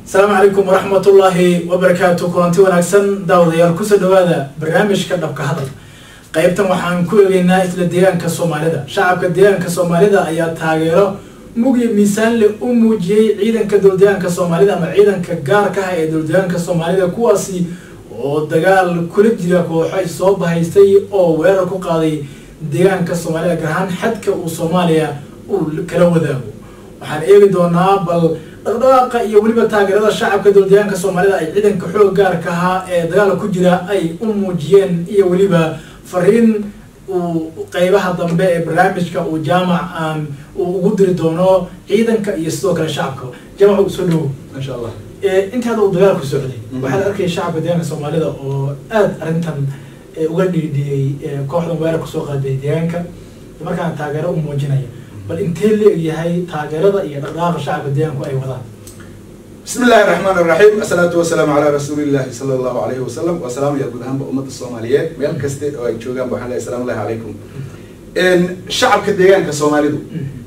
السلام عليكم ورحمة الله وبركاته. كنتي ونكسن داود يركز هذا برنامج كدبك هذا قيبتنا وحن كل الناس للديان كصوماليدا شعب كديان كصوماليدا أي تاجره مجي مثال لأموجي عيدا كدولديان كصوماليدا مع عيدا كجار كهاي دولديان كصوماليدا كواسي ودجال كل جيلك وحاج صوب هيستي أو ويركو قاضي ديان كصوماليدا كهان حد كصوماليا وكلو ذاهو وحن إيه دونا بل dhaqdhaqaaqa iyo waliba taageerada shacabka dowladyahanka Soomaalida ay ciidanka xoog gaarka ah ee dagaal ku jira ay u muujiyeen iyo waliba fariin uu qaybaha dambe ee barnaamijka uu jaamac ugu diri doono ciidanka iyo sidoo kale shacabka jaamac soo dhaw insha Allah inta uu dagaal ku socday waxa arkay shacabka deegaanka Soomaalida oo aad arintan uga dhiidiyay kooxda weerarka soo qaaday deegaanka markaan taageero u muujinaya بل انتهي هي تاجرة يا رغاب الشعب الديان كأي وضع. بسم الله الرحمن الرحيم. الصلاة والسلام على رسول الله صلى الله عليه وسلم وسلام يا جودهم بأمة الصوماليات ميل كستي أو يشوفون بحنا السلام الله عليكم. إن شعب كديان كصومالي دو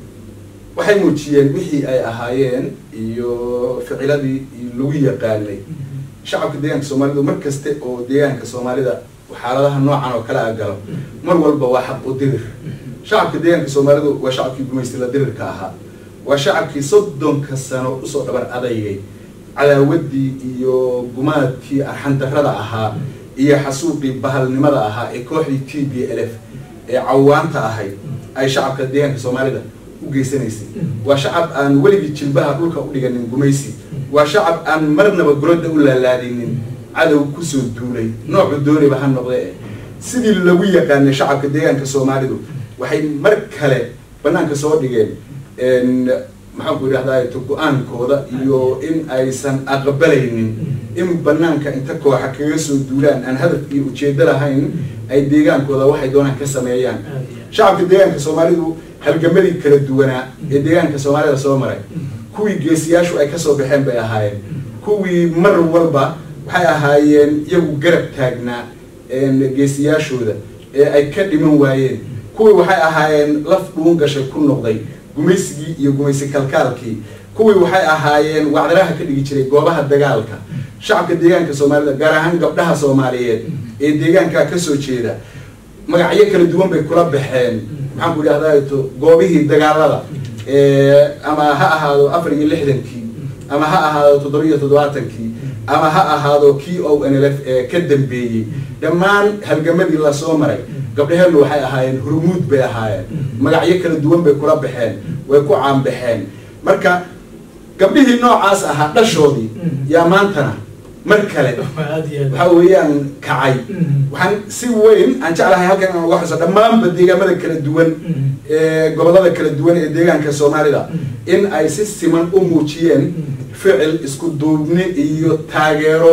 وحي موتشين وحي أي أهايين يو فعلادي لوية قالي شعب كديان كصومالي دو مركزتي أو ديان كصومالي دا وحالها نوع عنه كلا أجرب مر والبواحد ودير. شعب كديان كصومالي وشعب كيبوميستي لدير كاها وشعب كيصدم كسانو أصول دبر أدايي على ودي يو جماد كي أرحن تفردها إيه حسوبي بهال نمرها إكوحي TPLF عوان تاهي أي شعب كديان كصومالي ده وجيسنيسي وشعب أن ولي تشلبها بلوكا ولي جنن جميسي وشعب أن مرنا بجرد ولا لادين على وكسو الدولي نوع الدولي بهال نقطة سيدي اللوية كان شعب كديان كصومالي ده waxay mar kale banaanka soo dhigeen maxaan ku yiraahdaa go'aankooda iyo in aysan aqbalaynin in banaanka inta kooxa kaga soo duulaan aan hadaf iyo ujeedada lahayn ay deegaankooda waxay doonaan ka sameeyaan shacabka deegaanka Soomaalidu halgamadii kala duwanaa ee deegaanka Soomaalida soo maray kuwii geesiyaashu ay ka soo baxeen bay ahaayeen kuwii mar walba waxay ahaayeen iyagu garab taagnaa geesiyaashooda ee ay ka dhiman waayeen kuwii waxay ahaayeen laf dhuun gashay ku noqday gumaysigii iyo gumaysi kalkaalkii kuwii waxay ahaayeen wacdaraha ka dhigi jiray goobaha dagaalka shacabka deegaanka Soomaalida gaar ahaan gabdhaha Soomaaliyeed ee deegaanka ka soo jeeda magacyo kala duwan bay kula baxeen maxaan ku yiraahdaa goobihii dagaalada ama ha ahaado 64kii ama ha ahaado 77kii ama ha ahaado kii oo NLF ka dambeeyay dhammaan halgamadii la soo maray gabdhaheenu waxay ahaayeen hurmuud bay ahaayeen magacyo kala duwan bay kula baxeen way ku caan baxeen marka gabdhihii noocaas ahaa dhashoodii yaa maantana mar kale waxa weeyaan kacay waxaan si weyn aan jeclahay halkan aan uga xuso dhammaan deegaamada kala duwan gobolada kala duwan ee deegaanka Soomaalida in ay si siman u muujiyeen ficil isku duubni iyo taageero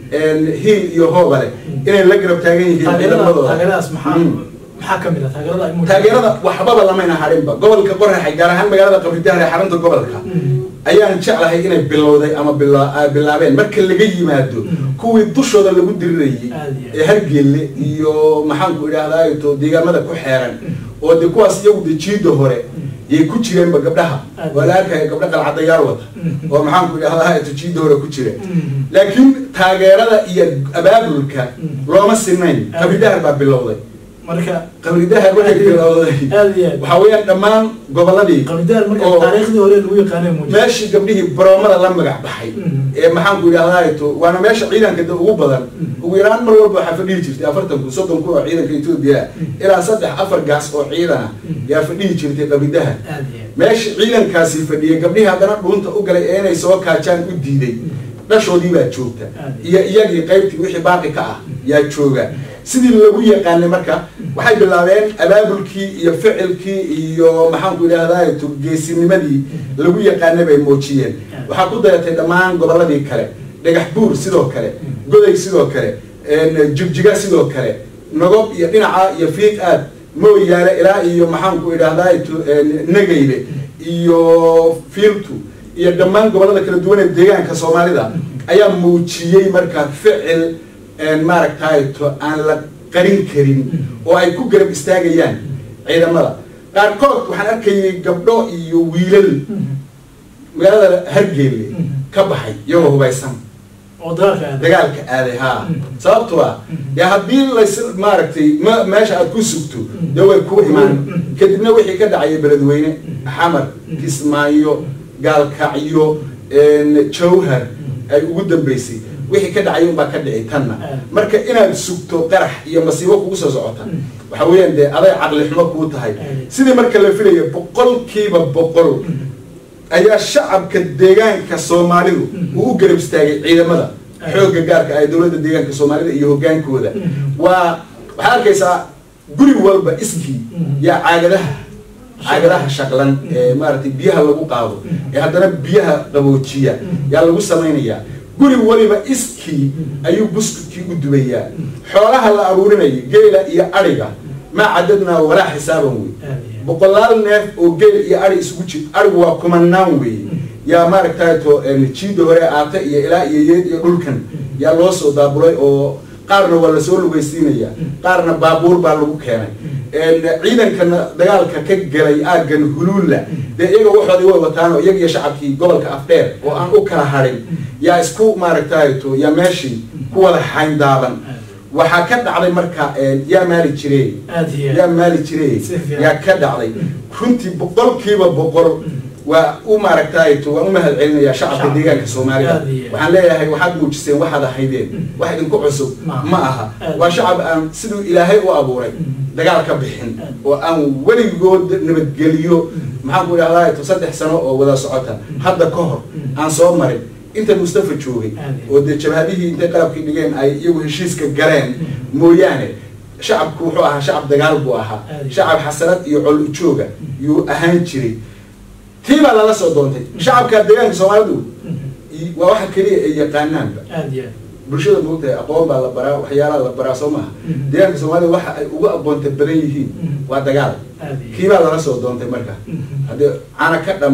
hiil iyo hoobale inay la garab taagan yihiin taageeradaas maxaa kamid ah taageerada waxbaba lamayna harinba gobolka Qorraxay gaar ahaan magaalada Qabridahar ee xarunta gobolka ayaan jeclahay inay bilowday ama bilaabeen marka laga yimaado kuwii dushooda lagu dirirayay ee Hargeysa iyo maxaan ku yiraahdaa deegaamada ku xeeran oo de kuwaas iyagu dejiido hore ay ku jireen gabdhaha walaalka gabdha qalcadayaal wada oo maxaan ku yiraahdaa dejiido hore ku jira laakiin taageerada iyo abaabulka looma sinayn Qabridahar baa bilowday marka Qabridahar waxay bilowday waxa weeyaan dhammaan goboladii Qabridahar marka taariikhdii hore lagu yaqaanay muujiyo meeshii gabdhihii baroomada la magac baxay ee maxaan ku yiraahdaa waana meesha ciidanka ugu badan ugu yaraan mar walba waxa fadhiyi jirtay 40 ku 30 ku oo ciidanka Itoobiya ilaa 3-4 gaas oo ciidan yaa fadhiyi jirtay Qabridahar meesha ciidankaasi fadhiyay gabdhihii haddana dhuunta u galay ee inay soo kaajaan u diiday dhashoodii baa joogta iyo iyagii qaybtii wixii baaqi ka ah yaa jooga sidii lagu yaqaanay marka waxay bilaabeen abaabulkii iyo ficilkii iyo maxaan ku yiraahdaa geesinimadii lagu yaqaanay bay muujiyeen waxa ku dayatay dhammaan goboladii kale dhagax buur sidoo kale goday sidoo kale jigjiga sidoo kale nogob iyo dhinaca iyo fiiq aad mooyaale ilaa iyo maxaan ku yiraahdaa nagaybe iyo fiiltu iyo dhammaan gobolada kala duwan ee deegaanka Soomaalida ayaa muujiyay marka ficil maaragtay aan la qarin karin oo ay ku garab istaagayaan ciidamada qaarkood waxaan arkayay gabdho iyo wiilal magaalada Hargeysa ka baxay iyagoo hubaysan oo dagaalka aaday haa sababtoo ah yaa haddii lays maaragtay meesha aad ku sugto dee way ku imaan kadibna wixii ka dhacaya beledweyne xamar kismaayo gaalkacyo jawhar ay ugu dambeysay wixii ka dhacay unbaa ka dhici tanna marka inaad sugto qarax iyo masiibo kugu soo socota waxa weeyaan dee aday caqli xumo kuu tahay sidii marka la filaya 100% ayaa shacabka deegaanka Soomaalidu uu u garab istaagay ciidamada xoogga gaarka ah dawladda deegaanka Soomaalida iyo hogaankooda waxa arkaysaa guri walba iskii ya caagadaha shaqlan maartay biyaha lagu qaado haddana biyaha qaboojiya yaa lagu sameeynaya guri waliba iskii ayuu buskudkii u dubayaa xoolaha la aruurinay geela iyo ariga ma cadadna wala xisaaban wey boqolaal neef oo geel iyo ari isugu jir arigu waa kumanaan wey yaa maaragtay to jiido hore aata iyo ilaa iyo yeed iyo dhulkan yaa loo soo daabulay oo qaarna waa la soo lugaysiinaya qaarna baabuur baa lagu keenay ciidankana dagaalka ka galay aagan huluula dee iyaga waxoodii way wataan oo iyaga iyo shacabkii gobolka Afdheer oo aan u kala harin yaa isku maaragtay to yaa meeshii ku wada xayndaaban waxaa ka dhacday marka yaa maali jiray yaa ka dhacday runtii 100% waa u maaragtay to waa u mahad celinaya shacabka deegaanka Soomaalida waxaan leeyahay waxaad muujiseen waxaad ahaydeen wax idinku cusub ma aha waa shacab aan sidoo Ilaahay u abuuray dagaal ka bixin oo aan weligood nabadgeliyo maxaan ku ilaahay to 3 sano oo wada socota hadda ka hor aan soo marin inta Mustafa joogay oo de jabhadihii inta qalabkii dhigeen ay iyagu heshiiska galeen mooyaane shacabku wuxuu ahaa shacab dagaal buu ahaa shacab xasanad iyo col jooga yuu ahaan jiray tiiba la soo doontay shacabka deegaanka Soomaalidu waa waxa kaliya ay yaqaanaanba bulshada moogtahay aqoon baa la baraa waxyaalaha la baraa Soomaha deegaanka Soomaalida waxa ay ugu aqoonta badan yihiin waa dagaal kiiba la soo doontay marka hadii ana ka dhama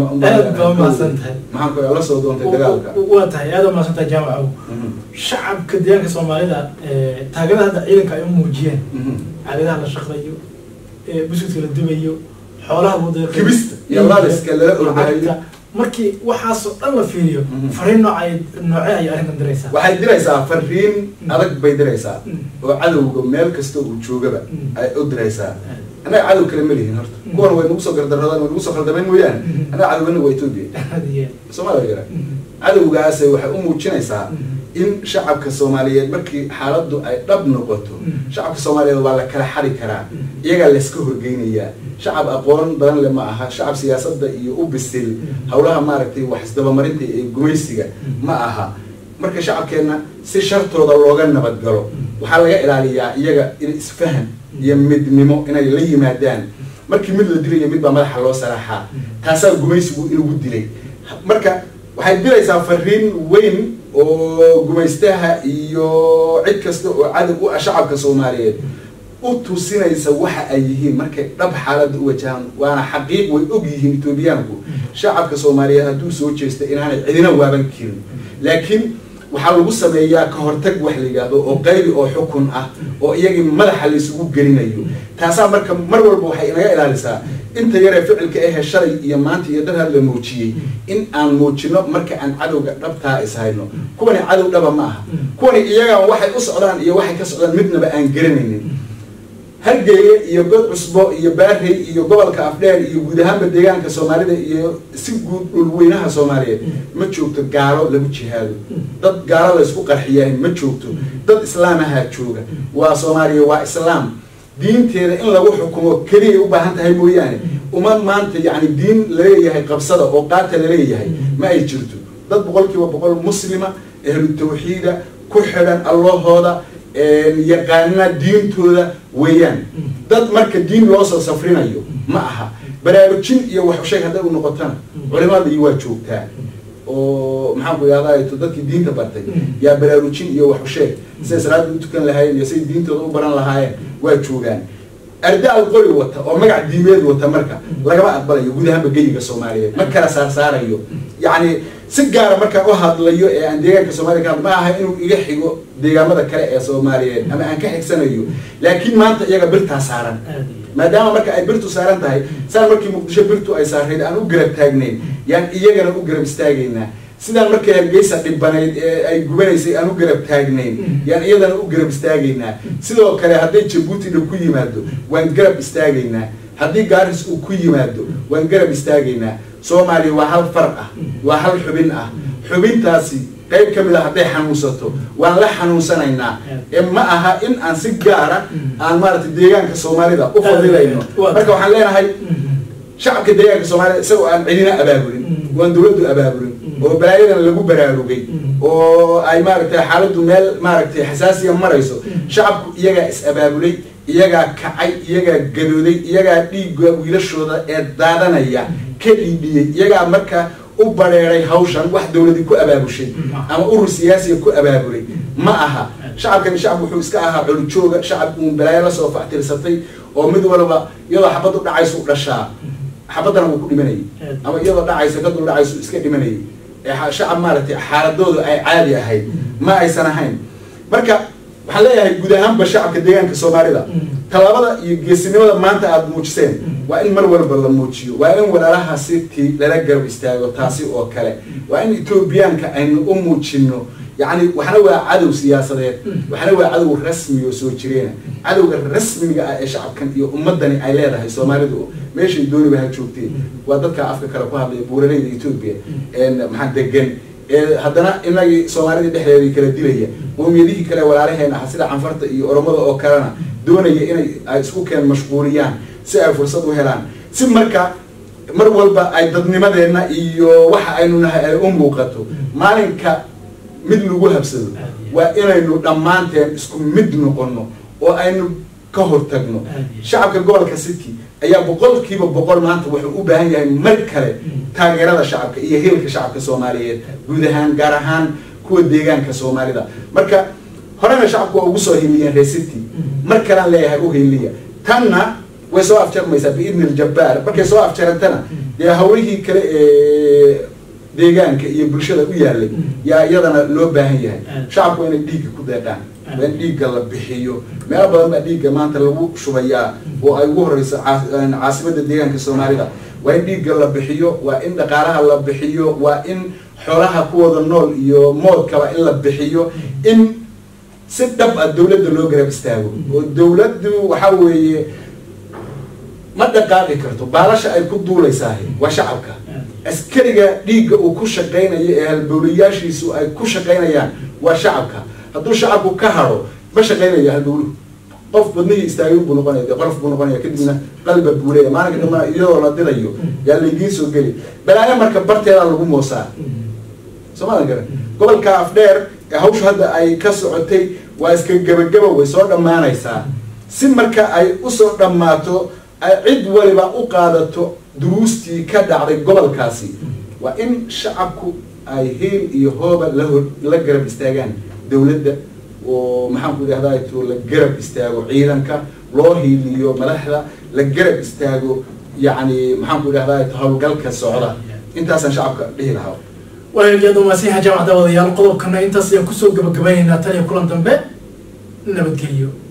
maxaan ku la soo doontay dagaalka waa tahay aad ma santa jaamaco shacabka deegaanka Soomaalida taageerada ciidanka ay muujiyeen caadadaha la shaqeeyo busudka la dubayo xoolaha wadada kibista yalla iska la ordayo markii waxaas oo dhan la fiiriyo fariin noocay ay arrin diraysaa waxay diraysaa fariin adag bay diraysaa oo cadawga meel kasta uu joogaba ay u diraysaa ana cadow kale ma lihin horta kuwan way nagu soo gardaradaan way nagu soo khaldameen mooyaan ana cadawna way Itoobiya Soomaaliya cadawgaas waxay u muujinaysaa in shacabka Soomaaliyeed markii xaaladdu ay dhab noqoto shacabka Soomaaliyeed waa la kala xari karaa iyaga la iska horgeynaya shacab aqoon badan leh ma aha shacab siyaasadda iyo u bisil hawlaha maaragtay wax isdaba marinta ee gumaysiga ma aha marka shacabkeena si shartooda looga nabad galo waxa laga ilaaliyaa iyaga in isfahan iyo midnimo inay la yimaadaan markii mid la dilay mid baa madaxa loo saraaxaa taasoo gumaysigu inuu dilay marka waxay diraysaa fariin weyn oo gumaystaha iyo cid kasta oo cadab u shacabka Soomaaliyeed u tusinaysa waxa ay yihiin markay dhab xaalad u wajahan waana xaqiiq way og yihiin Itoobiyaanku shacabka Soomaaliyeed haduu soo jeestay inaanay cidina waaban kirin laakiin waxa lagu sameeyaa ka hortag wax la yiraahdo oo qaybi oo xukun ah oo iyagii madaxa la isugu gelinayo taasa marka mar walba waxay inaga ilaalisaa inta yare ficilka ee shalay iyo maanta iyo dad la muujiyay in aan muujino marka aan cadawga dhabtaa ishayno kuwani cadow dhaba ma aha kuwani iyaga waxay u socdaan iyo waxay ka socdaan midnaba aan garanaynin halgeeye iyo god cusbo iyo baarey iyo gobolka Afdheer iyo guud ahaan deegaanka Soomaalida iyo si guud dhulweynaha Soomaaliyeed ma joogto gaalo lagu jihaado dad gaalo la isku qarxiyay ma joogto dad islaamaha jooga waa Soomaaliya waa islaam diinteeda in lagu xukumo kaliya u baahan tahay mooyaane uma maanta yaani diin leeyahay qabsada oo qaata leeyahay ma ay jirto dad 100% muslima ahlu tawxiida ku xiran Allahooda yaqaana diintooda weeyaan dad marka diin loo soo safrinayo ma aha baraarujin iyo wax shay haday u noqotana culimada waa joogtaa oo maxaan ku yiraahdaa dadkii diinta bartay yaa baraarujin iyo wax shay sida salaad u tukan lahaayeen iyo sida diintooda u baran lahaayeen waa joogaan ardaal qori wata oo magac diimeed wata marka lagama aqbalayo guud ahaan geeyiga Soomaaliyeed ma kala saarayo yaani si gaar ah marka oo hadlayo ee aan deegaanka Soomaaliya ma aha inuu iga xigo deegaamada kale ee Soomaaliyeed ama aan ka xigsanayo laakiin maanta iyaga birta saaran maadaama marka ay birtu saaran tahay saan markii Muqdisho birtu ay saareen aan u garab taagnayn yaan iyagana u garab istaagayna sidaan markay hargeysa dhibanayd ee ay gubanaysay aan u garab taagnayn yaan iyadana u garab istaagaynaa sidoo kale hadday jabuuti dhib ku yimaado waan garab istaagaynaa haddii gaaris uu ku yimaado waan garab istaagaynaa soomaaliya waa hal far ah waa hal xubin ah xubintaasi qayb ka mid a hadday xanuunsato waan la xanuunsanaynaa ma aha in aan si gaara aan maaragtay deegaanka soomaalida u fadilayno marka waxaan leenahay shacabka deegaanka soomaalida isagoo aan cidina abaabulin waan dawladdu abaabulin oo balaayadan lagu baraarugay oo ay maaragtay xaaladdu meel maaragtay xasaasiya marayso shacabku iyagaa is abaabulay iyagaa kacay iyagaa gadooday iyagaa dhiigga wiilashooda ee daadanaya ka dhiidhiyey iyagaa marka u bareeray hawshan wax dawladi ku abaabushay ama urur siyaasiga ku abaabulay ma aha shacabkani shacab wuxuu iska ahaa colujooga shacab uun balaayo lasoo factirsatay oo mid walba iyadoo xabad u dhacaysu dhashaa xabadana wuu ku dhimanayay ama iyadoo dhacaysa ka dul dhacaysu iska dhimanayay shacab maaragtay xaaladoodu ay caadi ahayd ma aysan ahayn marka waxaan leeyahay guud ahaanba shacabka deegaanka soomaalida tallaabada iyo geesinimada maanta aada muujiseen waa in mar walba la muujiyo waa in walaalaha sitii lala garab istaago taasi oo kale waa in etoobiyaanka aynu u muujino يعني وحنا وعدو سياسات وحنا وعدو رسمي وسوتشرينا عدو الرسمي الشعب كان يومدني عليها هاي سومالدو ماشي دوني بهالشوكتي وضدك أفكار كلها بورلين إثيوبيا إن محدقين هذانا إن سومالي دحلي كلا دلية وهم يديه كلا ولا عليها إن حسيت عن فرط أورمضة أو كرنا دوني إن سكوك كان مشغوليان سعر فرصة وهلان سمركا مر والبا أي ضدني مدينا إيو واحد إنه وقته مالك mid lagu habsado waa inaynu dhammaanteen isku mid noqono oo aynu ka hortagno shacabka gobolka City ayaa boqolkiiba boqol maanta wuxuu u baahan yahay mar kale taageerada shacabka iyo heelka shacabka Soomaaliyeed guud ahaan gaar ahaan kuwa deegaanka Soomaalida marka horena shacabku waa ugu soo hiliyeen reer City mar kale aan leeyahay u hiliya tanna way soo afjarmaysaa biidnil jabbaar markay soo afjarantana yaa hawlihii kale deegaanka iyo bulshada u yaalay yaa iyadana loo baahan yahay shacabku inay dhiigga ku deeqaan in dhiigga la bixiyo meel badan baa dhiigga maanta lagu shubayaa oo ay ugu horeyso caasimadda deegaanka Soomaalida waa in dhiigga la bixiyo waa in dhaqaalaha la bixiyo waa in xoolaha kuwada nool iyo moodkaba in la bixiyo in si dhab ah dawladda loo garab istaago oo dawladdu waxa weeye ma dhaqaaqi karto baalasha ay ku duulaysaa waa shacabka askariga dhiigga uu ku shaqeynayo ee halbowlayaashiisu ay ku shaqeynayaan waa shacabka hadduu shacabku ka haro ma shaqeynayo halbowluhu qof badnihi istaagay buu noqonaya qof buu noqonaya kadibna qalba buu leeyahay maalinka dhammaan iyadoo la dilayo yaa laydiin soo geli balaayo marka barteeda lagu moosaa Soomaaliya garan gobolka Afdheer ee hawshu hadda ay ka socotay waa iska gabagaba way soo dhamaanaysaa si marka ay u soo dhamaato cid waliba u qaadato duruustii ka dhacday gobolkaasi waa in shacabku ay heel iyo hooba la garab istaagaan dawladda oo maxaan ku yiraahdaa to la garab istaago ciidanka loo hiiliyo madaxda la garab istaago yani maxaan ku yiraahdaa hawlgalka socda intaasan shacabka dhihi lahaa walaalayaal maasiixa jaamacada wadayaal qodobkana intaas ayaan kusoo gabagabaynaynaa tan iyo kulan dambe nabadgelyo